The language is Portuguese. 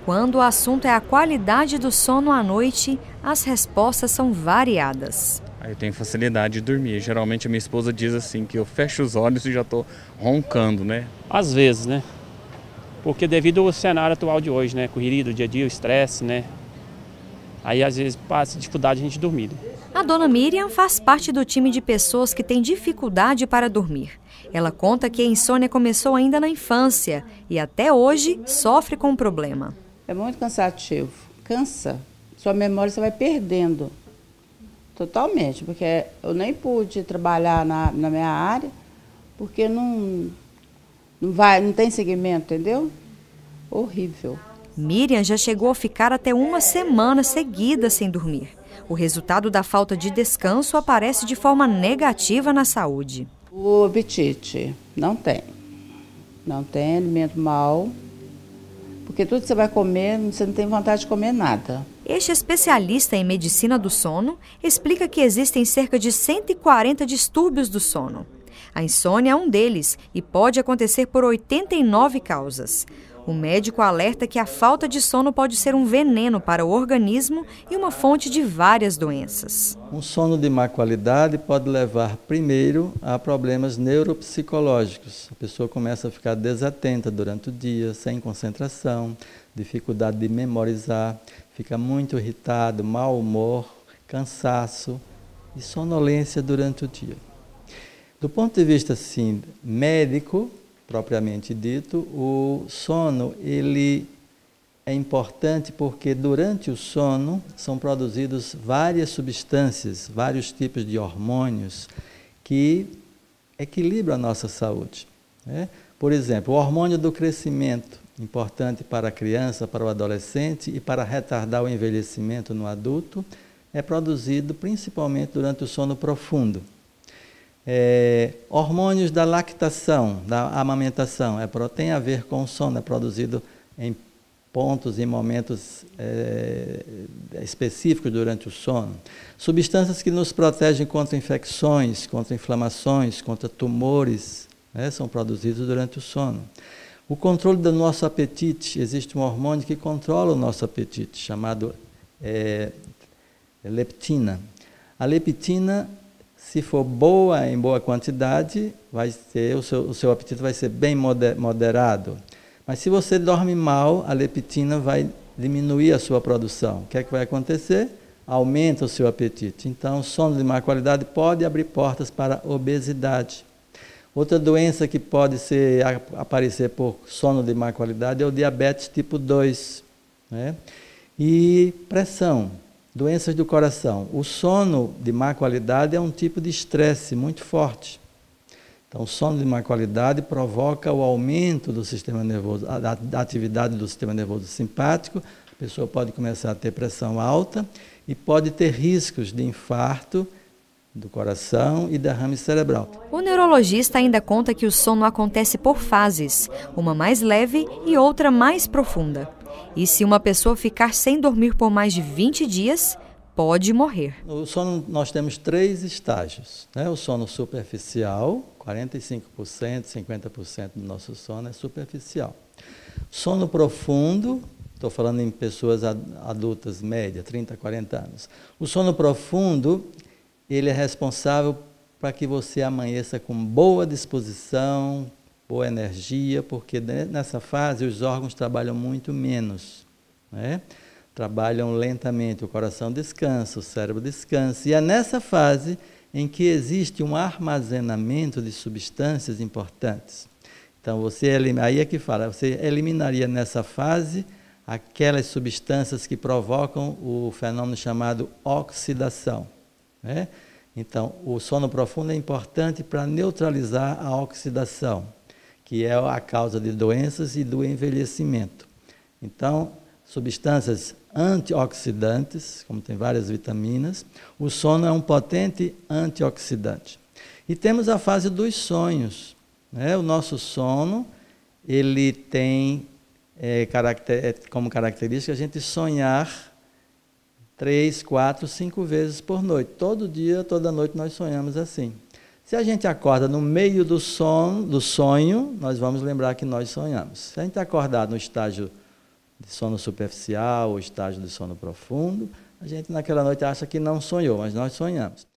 Quando o assunto é a qualidade do sono à noite, as respostas são variadas. Eu tenho facilidade de dormir. Geralmente a minha esposa diz assim que eu fecho os olhos e já estou roncando, né? Às vezes, né? Porque devido ao cenário atual de hoje, né? Correria do dia a dia, o estresse, né? Aí às vezes passa dificuldade a gente dormir. A dona Miriam faz parte do time de pessoas que têm dificuldade para dormir. Ela conta que a insônia começou ainda na infância e até hoje sofre com o problema. É muito cansativo. Cansa. Sua memória você vai perdendo. Totalmente. Porque eu nem pude trabalhar na minha área, porque não tem seguimento, entendeu? Horrível. Miriam já chegou a ficar até uma semana seguida sem dormir. O resultado da falta de descanso aparece de forma negativa na saúde. O apetite não tem. Não tem alimento mal. Porque tudo que você vai comer, você não tem vontade de comer nada. Este especialista em medicina do sono explica que existem cerca de 140 distúrbios do sono. A insônia é um deles e pode acontecer por 89 causas. O médico alerta que a falta de sono pode ser um veneno para o organismo e uma fonte de várias doenças. Um sono de má qualidade pode levar primeiro a problemas neuropsicológicos. A pessoa começa a ficar desatenta durante o dia, sem concentração, dificuldade de memorizar, fica muito irritado, mau humor, cansaço e sonolência durante o dia. Do ponto de vista assim, médico, propriamente dito, o sono ele é importante porque durante o sono são produzidos várias substâncias, vários tipos de hormônios que equilibram a nossa saúde, né? Por exemplo, o hormônio do crescimento, importante para a criança, para o adolescente e para retardar o envelhecimento no adulto, é produzido principalmente durante o sono profundo. Hormônios da lactação, da amamentação, tem a ver com o sono, é produzido em pontos, em momentos específicos durante o sono. Substâncias que nos protegem contra infecções, contra inflamações, contra tumores, né, são produzidos durante o sono. O controle do nosso apetite, existe um hormônio que controla o nosso apetite, chamado leptina. A leptina, se for boa, em boa quantidade, o seu apetite vai ser bem moderado. Mas se você dorme mal, a leptina vai diminuir a sua produção. O que é que vai acontecer? Aumenta o seu apetite. Então, o sono de má qualidade pode abrir portas para obesidade. Outra doença que pode aparecer por sono de má qualidade é o diabetes tipo 2, né? E pressão. Doenças do coração. O sono de má qualidade é um tipo de estresse muito forte. Então, o sono de má qualidade provoca o aumento do sistema nervoso, da atividade do sistema nervoso simpático. A pessoa pode começar a ter pressão alta e pode ter riscos de infarto do coração e derrame cerebral. O neurologista ainda conta que o sono acontece por fases, uma mais leve e outra mais profunda. E se uma pessoa ficar sem dormir por mais de 20 dias, pode morrer. No sono nós temos 3 estágios, né? O sono superficial, 45%, 50% do nosso sono é superficial. Sono profundo, estou falando em pessoas adultas, média, 30, 40 anos. O sono profundo, ele é responsável para que você amanheça com boa disposição, boa energia, porque nessa fase os órgãos trabalham muito menos, né? Trabalham lentamente, o coração descansa, o cérebro descansa, e é nessa fase em que existe um armazenamento de substâncias importantes. Então, aí é que fala, você eliminaria nessa fase aquelas substâncias que provocam o fenômeno chamado oxidação, né? Então, o sono profundo é importante para neutralizar a oxidação, que é a causa de doenças e do envelhecimento. Então, substâncias antioxidantes, como tem várias vitaminas, o sono é um potente antioxidante. E temos a fase dos sonhos, né? O nosso sono, ele tem como característica a gente sonhar 3, 4, 5 vezes por noite. Todo dia, toda noite nós sonhamos assim. Se a gente acorda no meio do sonho, nós vamos lembrar que nós sonhamos. Se a gente acordar no estágio de sono superficial ou estágio de sono profundo, a gente naquela noite acha que não sonhou, mas nós sonhamos.